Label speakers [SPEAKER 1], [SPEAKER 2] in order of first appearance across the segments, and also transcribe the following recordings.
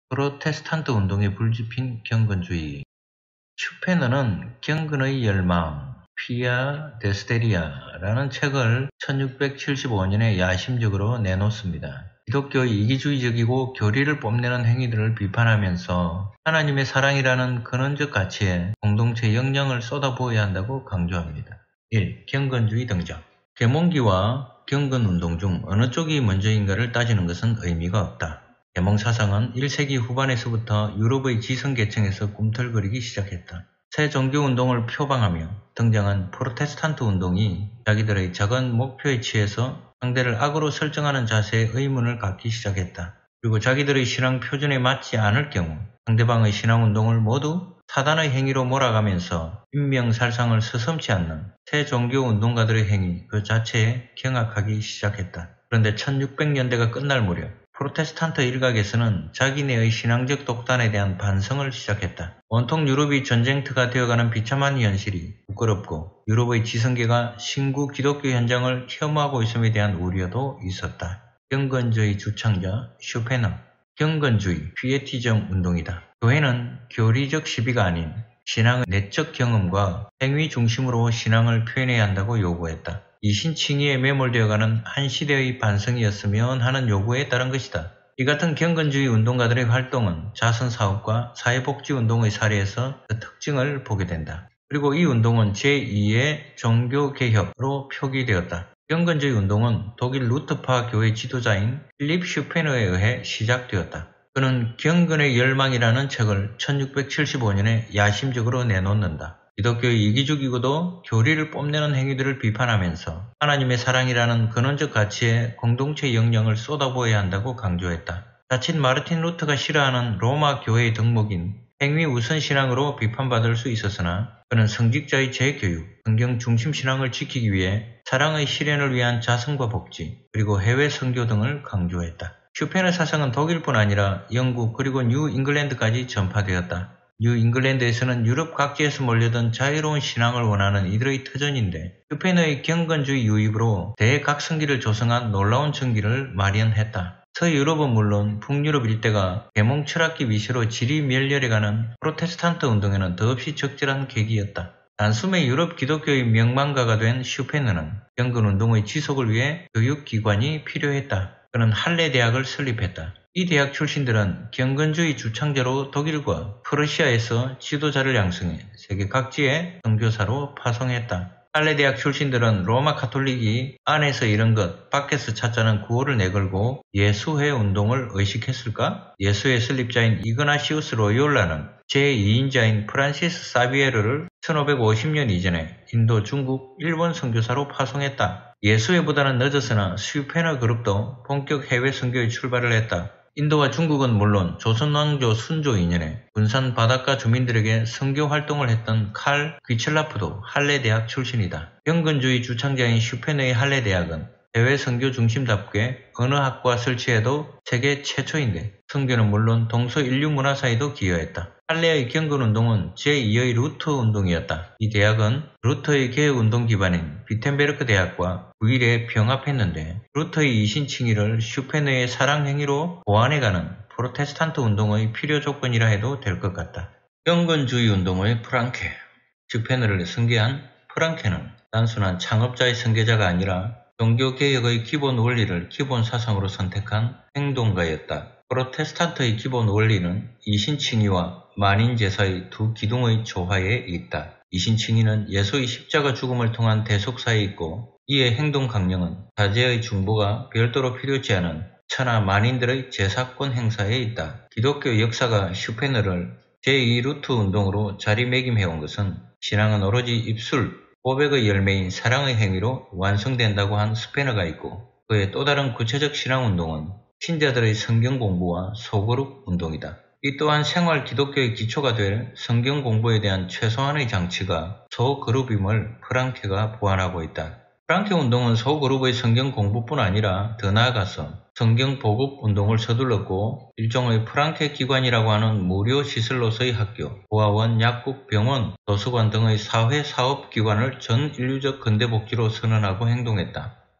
[SPEAKER 1] 프로테스탄트 운동에 불집힌 경건주의. 슈페너는 경건의 열망, 피아 데스데리아라는 책을 1675년에 야심적으로 내놓습니다. 기독교의 이기주의적이고 교리를 뽐내는 행위들을 비판하면서 하나님의 사랑이라는 근원적 가치에 공동체 영향을 쏟아부어야 한다고 강조합니다. 1. 경건주의 등장. 계몽기와 경건운동 중 어느 쪽이 먼저인가를 따지는 것은 의미가 없다. 계몽사상은 1세기 후반에서부터 유럽의 지성계층에서 꿈틀거리기 시작했다. 새 종교운동을 표방하며 등장한 프로테스탄트 운동이 자기들의 작은 목표에 취해서 상대를 악으로 설정하는 자세에 의문을 갖기 시작했다. 그리고 자기들의 신앙 표준에 맞지 않을 경우 상대방의 신앙운동을 모두 사단의 행위로 몰아가면서 인명살상을 서슴지 않는 새 종교운동가들의 행위 그 자체에 경악하기 시작했다. 그런데 1600년대가 끝날 무렵 프로테스탄트 일각에서는 자기네의 신앙적 독단에 대한 반성을 시작했다. 온통 유럽이 전쟁터가 되어가는 비참한 현실이 부끄럽고 유럽의 지성계가 신구 기독교 현장을 혐오하고 있음에 대한 우려도 있었다. 경건주의 주창자 슈페너. 경건주의, 피에티즘 운동이다. 교회는 교리적 시비가 아닌 신앙의 내적 경험과 행위 중심으로 신앙을 표현해야 한다고 요구했다. 이신칭의에 매몰되어가는 한 시대의 반성이었으면 하는 요구에 따른 것이다. 이 같은 경건주의 운동가들의 활동은 자선사업과 사회복지운동의 사례에서 그 특징을 보게 된다. 그리고 이 운동은 제2의 종교개혁으로 표기되었다. 경건주의 운동은 독일 루터파 교회 지도자인 필립 슈페너에 의해 시작되었다. 그는 경건의 열망이라는 책을 1675년에 야심적으로 내놓는다. 기독교의 이기주의고도 교리를 뽐내는 행위들을 비판하면서 하나님의 사랑이라는 근원적 가치에 공동체 영향을 쏟아부어야 한다고 강조했다. 자칫 마르틴 루터가 싫어하는 로마 교회의 덕목인 행위 우선 신앙으로 비판받을 수 있었으나 그는 성직자의 재교육, 성경 중심 신앙을 지키기 위해 사랑의 실현을 위한 자성과 복지, 그리고 해외 선교 등을 강조했다. 슈페너 사상은 독일뿐 아니라 영국 그리고 뉴 잉글랜드까지 전파되었다. 뉴 잉글랜드에서는 유럽 각지에서 몰려든 자유로운 신앙을 원하는 이들의 터전인데 슈페너의 경건주의 유입으로 대각성기를 조성한 놀라운 전기를 마련했다. 서유럽은 물론 북유럽 일대가 계몽 철학기 위시로 질이 멸렬해가는 프로테스탄트 운동에는 더없이 적절한 계기였다. 단숨에 유럽 기독교의 명망가가 된 슈페너는 경건운동의 지속을 위해 교육기관이 필요했다. 그는 할레 대학을 설립했다. 이 대학 출신들은 경건주의 주창자로 독일과 프러시아에서 지도자를 양성해 세계 각지에 선교사로 파송했다. 할레 대학 출신들은 로마 가톨릭이 안에서 이런 것, 밖에서 찾자는 구호를 내걸고 예수회 운동을 의식했을까? 예수의 설립자인 이그나시우스 로요라는 제2인자인 프란시스 사비에르를 1550년 이전에 인도, 중국, 일본 선교사로 파송했다. 예수회보다는 늦었으나 슈페너 그룹도 본격 해외 선교에 출발을 했다. 인도와 중국은 물론 조선 왕조 순조 2년에 군산 바닷가 주민들에게 선교 활동을 했던 칼 귀첼라프도 할레 대학 출신이다. 경건주의 주창자인 슈페너의 할레 대학은 해외 선교 중심답게 언어학과 설치에도 세계 최초인데 선교는 물론 동서인류 문화사에도 기여했다. 할레의 경건운동은 제2의 루터 운동이었다. 이 대학은 루터의 개혁운동 기반인 비텐베르크 대학과 9일에 병합했는데 루터의 이신칭의를 슈페너의 사랑행위로 보완해가는 프로테스탄트 운동의 필요 조건이라 해도 될 것 같다. 경건주의 운동의 프랑케. 슈페너를 설계한 프랑케는 단순한 창업자의 선계자가 아니라 종교개혁의 기본 원리를 기본 사상으로 선택한 행동가였다. 프로테스탄트의 기본 원리는 이신칭의와 만인제사의 두 기둥의 조화에 있다. 이신칭의는 예수의 십자가 죽음을 통한 대속사에 있고 이의 행동 강령은 자제의 중보가 별도로 필요치 않은 천하 만인들의 제사권 행사에 있다. 기독교 역사가 슈페너를 제2루트 운동으로 자리매김해온 것은 신앙은 오로지 입술, 고백의 열매인 사랑의 행위로 완성된다고 한 스페너가 있고 그의 또 다른 구체적 신앙운동은 신자들의 성경 공부와 소그룹 운동이다. 이 또한 생활 기독교의 기초가 될 성경 공부에 대한 최소한의 장치가 소그룹임을 프랑케가 보완하고 있다. 프랑케 운동은 소그룹의 성경 공부뿐 아니라 더 나아가서 성경 보급 운동을 서둘렀고 일종의 프랑케 기관이라고 하는 무료 시설로서의 학교, 보아원, 약국, 병원, 도서관 등의 사회 사업 기관을 전 인류적 근대 복지로 선언하고 행동했다.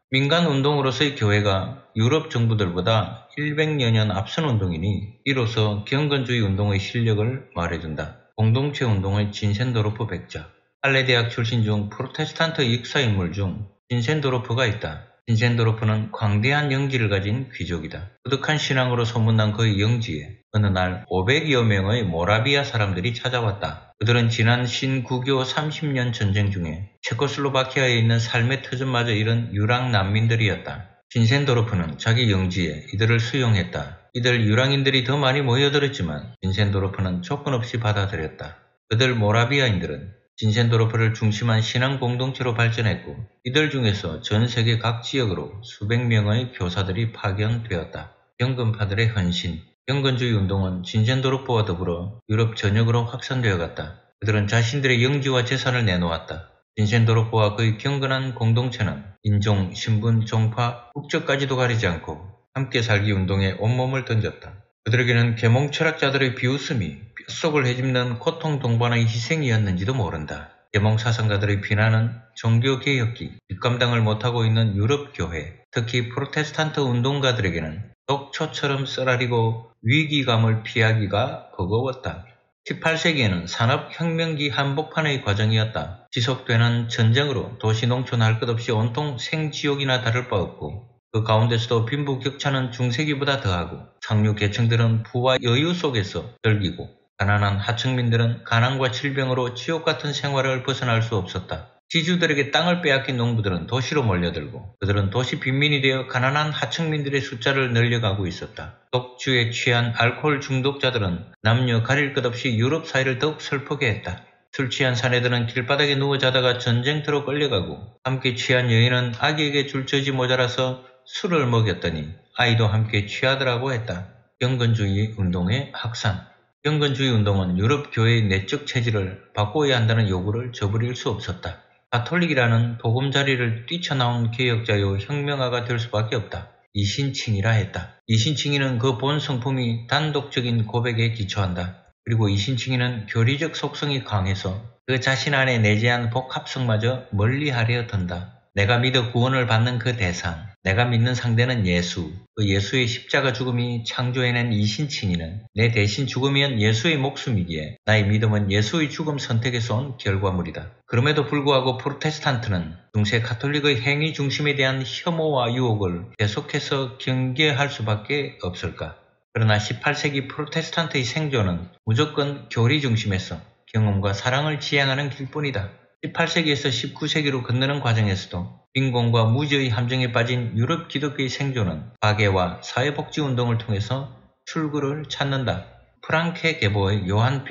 [SPEAKER 1] 민간 운동으로서의 교회가 유럽 정부들보다 100여 년 앞선 운동이니 이로써 경건주의 운동의 실력을 말해준다. 공동체 운동의 진센도르프 백자. 할레 대학 출신 중 프로테스탄트 역사인물 중 진센도르프가 있다. 진센도르프는 광대한 영지를 가진 귀족이다. 부득한 신앙으로 소문난 그의 영지에 어느 날 500여 명의 모라비아 사람들이 찾아왔다. 그들은 지난 신구교 30년 전쟁 중에 체코슬로바키아에 있는 삶의 터전마저 잃은 유랑 난민들이었다. 진센도르프는 자기 영지에 이들을 수용했다. 이들 유랑인들이 더 많이 모여들었지만 진센도르프는 조건 없이 받아들였다. 그들 모라비아인들은 진센도르프를 중심한 신앙 공동체로 발전했고 이들 중에서 전 세계 각 지역으로 수백 명의 교사들이 파견되었다. 경건파들의 헌신, 경건주의 운동은 진센도르프와 더불어 유럽 전역으로 확산되어 갔다. 그들은 자신들의 영지와 재산을 내놓았다. 진센도르프와 그의 경건한 공동체는 인종, 신분, 종파, 국적까지도 가리지 않고 함께 살기 운동에 온몸을 던졌다. 그들에게는 계몽 철학자들의 비웃음이 뼛속을 헤집는 고통 동반의 희생이었는지도 모른다. 계몽 사상가들의 비난은 종교개혁기, 뒷감당을 못하고 있는 유럽 교회, 특히 프로테스탄트 운동가들에게는 독초처럼 쓰라리고 위기감을 피하기가 버거웠다. 18세기에는 산업혁명기 한복판의 과정이었다. 지속되는 전쟁으로 도시 농촌 할 것 없이 온통 생지옥이나 다를 바 없고 그 가운데서도 빈부격차는 중세기보다 더하고 상류 계층들은 부와 여유 속에서 떨기고 가난한 하층민들은 가난과 질병으로 지옥같은 생활을 벗어날 수 없었다. 지주들에게 땅을 빼앗긴 농부들은 도시로 몰려들고 그들은 도시 빈민이 되어 가난한 하층민들의 숫자를 늘려가고 있었다. 독주에 취한 알코올 중독자들은 남녀 가릴 것 없이 유럽 사회를 더욱 슬프게 했다. 술 취한 사내들은 길바닥에 누워 자다가 전쟁터로 끌려가고 함께 취한 여인은 아기에게 줄 젖이 모자라서 술을 먹였더니 아이도 함께 취하더라고 했다. 경건주의 운동의 확산. 경건주의 운동은 유럽 교회의 내적 체질을 바꿔야 한다는 요구를 저버릴 수 없었다. 가톨릭이라는 보금자리를 뛰쳐나온 개혁자요 혁명가가 될 수밖에 없다. 이신칭이라 했다. 이신칭이는 그 본 성품이 단독적인 고백에 기초한다. 그리고 이신칭이는 교리적 속성이 강해서 그 자신 안에 내재한 복합성마저 멀리하려 든다. 내가 믿어 구원을 받는 그 대상, 내가 믿는 상대는 예수, 그 예수의 십자가 죽음이 창조해낸 이신칭이는 내 대신 죽으면 예수의 목숨이기에 나의 믿음은 예수의 죽음 선택에서 온 결과물이다. 그럼에도 불구하고 프로테스탄트는 중세 가톨릭의 행위 중심에 대한 혐오와 유혹을 계속해서 경계할 수밖에 없을까? 그러나 18세기 프로테스탄트의 생존은 무조건 교리 중심에서 경험과 사랑을 지향하는 길뿐이다. 18세기에서 19세기로 건너는 과정에서도 빈곤과 무지의 함정에 빠진 유럽 기독교의 생존은 박애와 사회복지운동을 통해서 출구를 찾는다. 프랑케 계보의 요한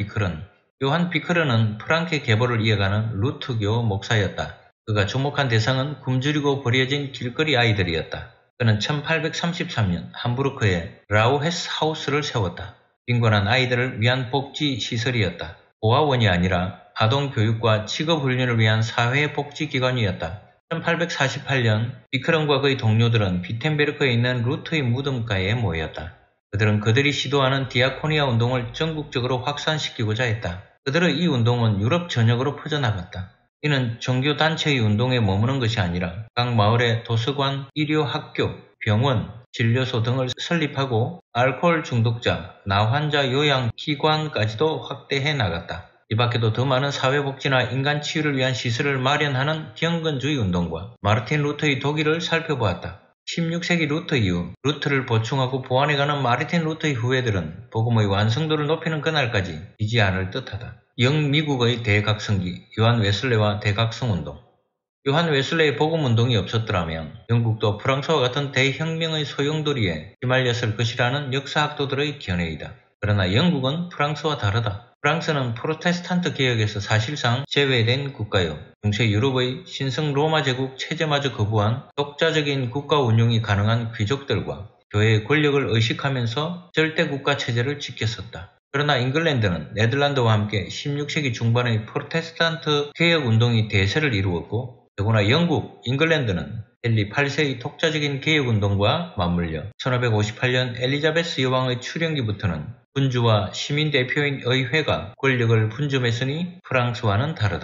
[SPEAKER 1] 비크런은 프랑케 계보를 이어가는 루트교 목사였다. 그가 주목한 대상은 굶주리고 버려진 길거리 아이들이었다. 그는 1833년 함부르크에 라우헤스 하우스를 세웠다. 빈곤한 아이들을 위한 복지 시설이었다. 보아원이 아니라 아동교육과 직업훈련을 위한 사회복지기관이었다. 1848년 비크런과 그의 동료들은 비텐베르크에 있는 루트의 무덤가에 모였다. 그들은 그들이 시도하는 디아코니아 운동을 전국적으로 확산시키고자 했다. 그들의 이 운동은 유럽 전역으로 퍼져나갔다. 이는 종교단체의 운동에 머무는 것이 아니라 각 마을에 도서관, 의료학교, 병원, 진료소 등을 설립하고 알코올 중독자, 나환자 요양기관까지도 확대해 나갔다. 이 밖에도 더 많은 사회복지나 인간치유를 위한 시설을 마련하는 경건주의 운동과 마르틴 루터의 독일을 살펴보았다. 16세기 루터 이후 루터를 보충하고 보완해가는 마르틴 루터의 후예들은 복음의 완성도를 높이는 그날까지 지지 않을 듯하다. 영미국의 대각성기, 요한 웨슬레와 대각성운동. 요한 웨슬레의 복음운동이 없었더라면 영국도 프랑스와 같은 대혁명의 소용돌이에 휘말렸을 것이라는 역사학도들의 견해이다. 그러나 영국은 프랑스와 다르다. 프랑스는 프로테스탄트 개혁에서 사실상 제외된 국가요. 중세 유럽의 신성 로마 제국 체제마저 거부한 독자적인 국가 운영이 가능한 귀족들과 교회의 권력을 의식하면서 절대 국가 체제를 지켰었다. 그러나 잉글랜드는 네덜란드와 함께 16세기 중반의 프로테스탄트 개혁 운동이 대세를 이루었고 더구나 영국, 잉글랜드는 헨리 8세의 독자적인 개혁운동과 맞물려 1558년 엘리자베스 여왕의 출현기부터는 군주와 시민대표인 의회가 권력을 분점했으니 프랑스와는 다르다.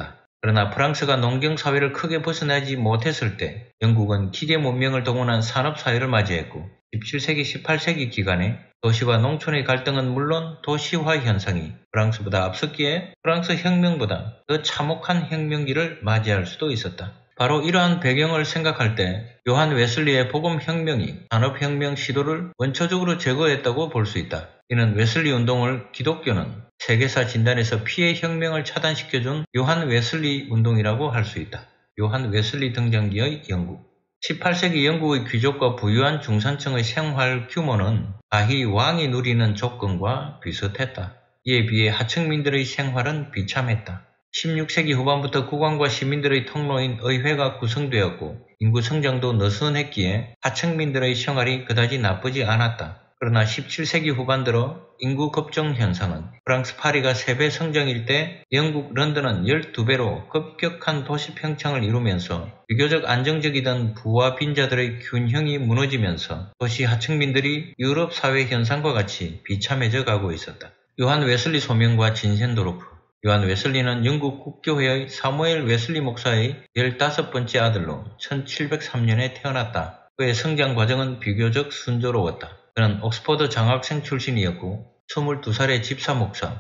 [SPEAKER 1] 그러나 프랑스가 농경사회를 크게 벗어나지 못했을 때 영국은 기계 문명을 동원한 산업사회를 맞이했고 17세기, 18세기 기간에 도시와 농촌의 갈등은 물론 도시화 현상이 프랑스보다 앞섰기에 프랑스 혁명보다 더 참혹한 혁명기를 맞이할 수도 있었다. 바로 이러한 배경을 생각할 때 요한 웨슬리의 복음혁명이 산업혁명 시도를 원초적으로 제거했다고 볼 수 있다. 이는 웨슬리 운동을 기독교는 세계사 진단에서 피해 혁명을 차단시켜준 요한 웨슬리 운동이라고 할 수 있다. 요한 웨슬리 등장기의 영국 18세기 영국의 귀족과 부유한 중산층의 생활 규모는 가히 왕이 누리는 조건과 비슷했다. 이에 비해 하층민들의 생활은 비참했다. 16세기 후반부터 국왕과 시민들의 통로인 의회가 구성되었고 인구 성장도 느슨했기에 하층민들의 생활이 그다지 나쁘지 않았다. 그러나 17세기 후반 들어 인구 급증 현상은 프랑스 파리가 3배 성장일 때 영국 런던은 12배로 급격한 도시 평창을 이루면서 비교적 안정적이던 부와 빈자들의 균형이 무너지면서 도시 하층민들이 유럽 사회 현상과 같이 비참해져 가고 있었다. 요한 웨슬리 소명과 진센도르프 요한 웨슬리는 영국 국교회의 사무엘 웨슬리 목사의 15번째 아들로 1703년에 태어났다. 그의 성장 과정은 비교적 순조로웠다. 그는 옥스퍼드 장학생 출신이었고 22살의 집사 목사,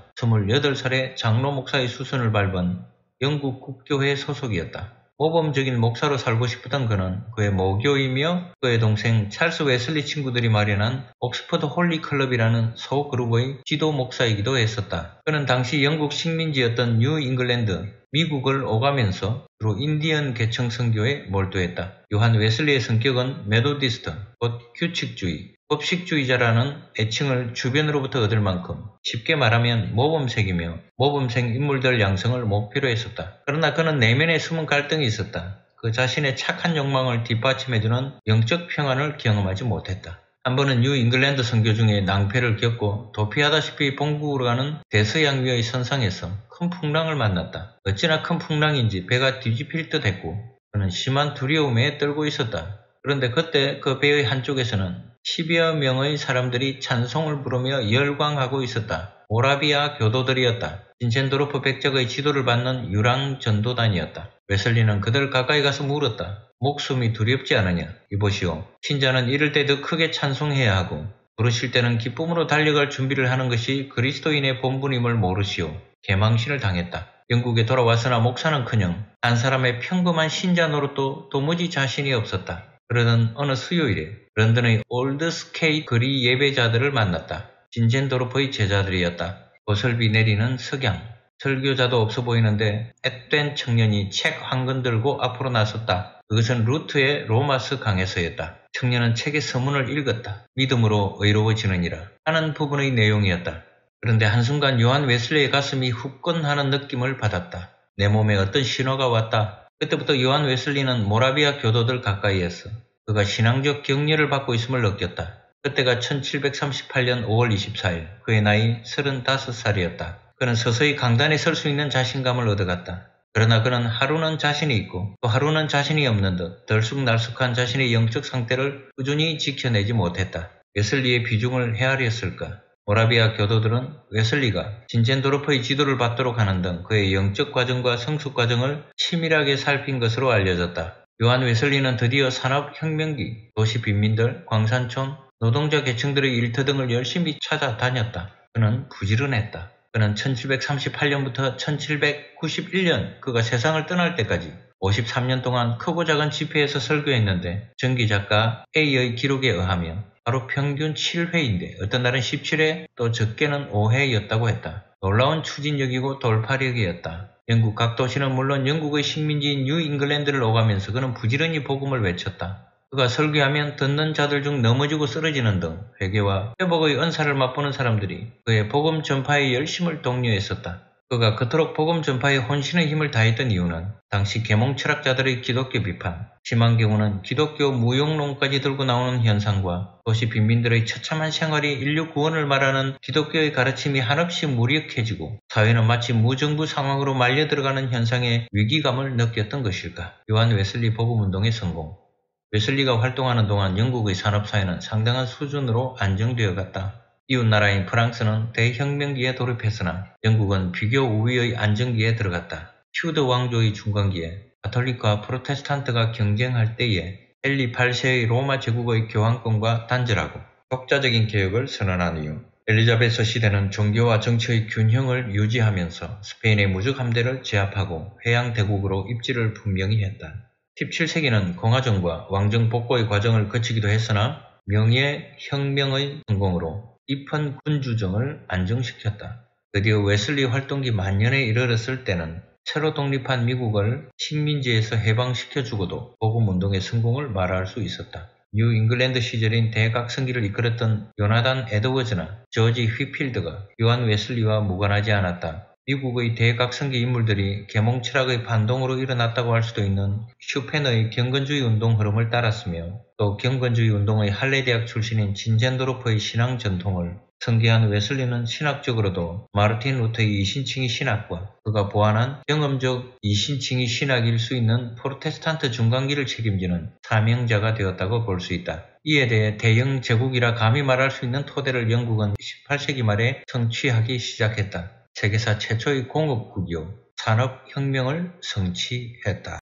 [SPEAKER 1] 28살의 장로 목사의 수순을 밟은 영국 국교회 소속이었다. 모범적인 목사로 살고 싶었던 그는 그의 모교이며 그의 동생 찰스 웨슬리 친구들이 마련한 옥스퍼드 홀리 클럽이라는 소그룹의 지도 목사이기도 했었다. 그는 당시 영국 식민지였던 뉴 잉글랜드, 미국을 오가면서 주로 인디언 계층 선교에 몰두했다. 요한 웨슬리의 성격은 메도디스트, 곧 규칙주의, 법식주의자라는 애칭을 주변으로부터 얻을 만큼 쉽게 말하면 모범생이며 모범생 인물들 양성을 목표로 했었다. 그러나 그는 내면에 숨은 갈등이 있었다. 그 자신의 착한 욕망을 뒷받침해주는 영적 평안을 경험하지 못했다. 한 번은 뉴 잉글랜드 선교 중에 낭패를 겪고 도피하다시피 본국으로 가는 대서양위의 선상에서 큰 풍랑을 만났다. 어찌나 큰 풍랑인지 배가 뒤집힐 듯 했고 그는 심한 두려움에 떨고 있었다. 그런데 그때 그 배의 한쪽에서는 10여 명의 사람들이 찬송을 부르며 열광하고 있었다. 모라비아 교도들이었다. 진센도르프 백작의 지도를 받는 유랑 전도단이었다. 웨슬리는 그들 가까이 가서 물었다. 목숨이 두렵지 않으냐? 이보시오. 신자는 이럴 때 더 크게 찬송해야 하고 부르실 때는 기쁨으로 달려갈 준비를 하는 것이 그리스도인의 본분임을 모르시오. 개망신을 당했다. 영국에 돌아왔으나 목사는커녕 한 사람의 평범한 신자 노릇도 도무지 자신이 없었다. 그러던 어느 수요일에 런던의 올드스케이 거리 예배자들을 만났다. 진젠도르프의 제자들이었다. 보슬비 내리는 석양, 설교자도 없어 보이는데 앳된 청년이 책 한 권 들고 앞으로 나섰다. 그것은 루트의 로마스 강에서였다. 청년은 책의 서문을 읽었다. 믿음으로 의로워지느니라 하는 부분의 내용이었다. 그런데 한순간 요한 웨슬리의 가슴이 후끈하는 느낌을 받았다. 내 몸에 어떤 신호가 왔다. 그때부터 요한 웨슬리는 모라비아 교도들 가까이에서 그가 신앙적 격려를 받고 있음을 느꼈다. 그때가 1738년 5월 24일, 그의 나이 35살이었다. 그는 서서히 강단에 설 수 있는 자신감을 얻어갔다. 그러나 그는 하루는 자신이 있고 또 하루는 자신이 없는 듯 들쑥날쑥한 자신의 영적 상태를 꾸준히 지켜내지 못했다. 웨슬리의 비중을 헤아렸을까? 모라비아 교도들은 웨슬리가 진젠도르프의 지도를 받도록 하는 등 그의 영적 과정과 성숙 과정을 치밀하게 살핀 것으로 알려졌다. 요한 웨슬리는 드디어 산업혁명기, 도시 빈민들, 광산촌, 노동자 계층들의 일터 등을 열심히 찾아다녔다. 그는 부지런했다. 그는 1738년부터 1791년 그가 세상을 떠날 때까지 53년 동안 크고 작은 집회에서 설교했는데 전기작가 A의 기록에 의하면 바로 평균 7회인데 어떤 날은 17회 또 적게는 5회였다고 했다. 놀라운 추진력이고 돌파력이었다. 영국 각 도시는 물론 영국의 식민지인 뉴 잉글랜드를 오가면서 그는 부지런히 복음을 외쳤다. 그가 설교하면 듣는 자들 중 넘어지고 쓰러지는 등 회개와 회복의 은사를 맛보는 사람들이 그의 복음 전파에 열심을 독려했었다. 그가 그토록 복음 전파에 혼신의 힘을 다했던 이유는 당시 계몽 철학자들의 기독교 비판, 심한 경우는 기독교 무용론까지 들고 나오는 현상과 도시 빈민들의 처참한 생활이 인류 구원을 말하는 기독교의 가르침이 한없이 무력해지고 사회는 마치 무정부 상황으로 말려 들어가는 현상에 위기감을 느꼈던 것일까? 요한 웨슬리 복음운동의 성공. 웨슬리가 활동하는 동안 영국의 산업사회는 상당한 수준으로 안정되어 갔다. 이웃나라인 프랑스는 대혁명기에 돌입했으나 영국은 비교 우위의 안정기에 들어갔다. 튜더 왕조의 중간기에 가톨릭과 프로테스탄트가 경쟁할 때에 헨리 8세의 로마 제국의 교황권과 단절하고 독자적인 개혁을 선언한 이후 엘리자베스 시대는 종교와 정치의 균형을 유지하면서 스페인의 무적 함대를 제압하고 해양 대국으로 입지를 분명히 했다. 17세기는 공화정과 왕정 복고의 과정을 거치기도 했으나 명예혁명의 성공으로 입헌 군주정을 안정시켰다. 드디어 웨슬리 활동기 만년에 이르렀을 때는 새로 독립한 미국을 식민지에서 해방시켜주고도 복음운동의 성공을 말할 수 있었다. 뉴 잉글랜드 시절인 대각성기를 이끌었던 요나단 에드워즈나 저지 휘필드가 요한 웨슬리와 무관하지 않았다. 미국의 대각성기 인물들이 계몽 철학의 반동으로 일어났다고 할 수도 있는 슈펜의 경건주의 운동 흐름을 따랐으며 또 경건주의 운동의 할레 대학 출신인 진젠도르프의 신앙 전통을 성계한 웨슬리는 신학적으로도 마르틴 루터의 이신칭의 신학과 그가 보완한 경험적 이신칭의 신학일 수 있는 프로테스탄트 중간기를 책임지는 사명자가 되었다고 볼 수 있다. 이에 대해 대영 제국이라 감히 말할 수 있는 토대를 영국은 18세기 말에 성취하기 시작했다. 세계사 최초의 공업국이요 산업혁명을 성취했다.